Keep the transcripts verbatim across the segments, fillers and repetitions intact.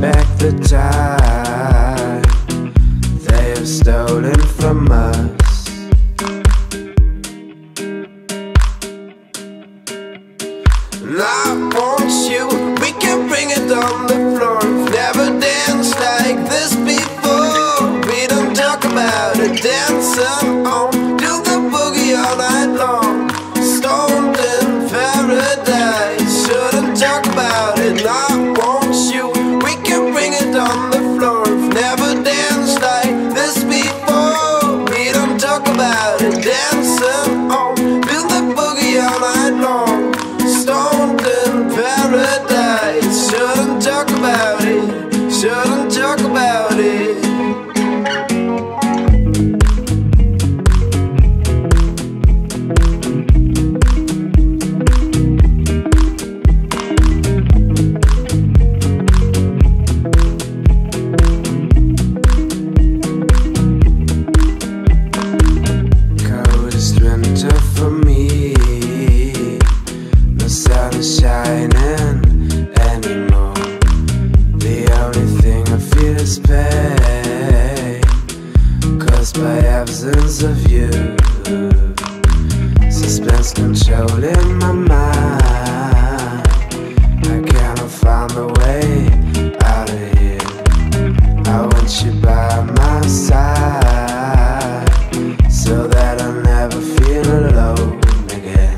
back the time they have stolen from us. And I want you, we can bring it on the floor. We've never danced like this before. We don't talk about it, dancing on, do the boogie all night long. Stoned in paradise, shouldn't talk about it. I want you, we can bring it on the floor. We've never danced like this before. We don't talk about it, dancing on, do the boogie all night long. Stoned in paradise, shouldn't talk about it, shouldn't talk about it. Coldest winter for me, no sun is shining anymore. The only thing I feel is pain, caused by absence of you. Suspense controlling my mind, I cannot find a way out of here. I want you by my side, so that I'll never feel alone again.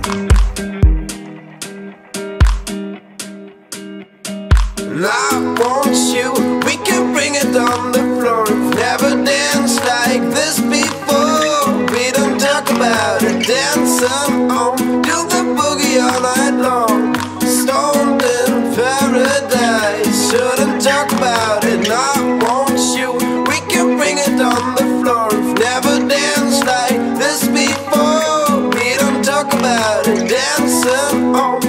And I want you, we can bring it on the floor. We've never danced like this before. We don't talk about it, dancing on, do the boogie all night long. Stoned in paradise, shouldn't talk about it. And I want you, we can bring it on the floor. We've never danced like this before. We don't talk about it, dancing on,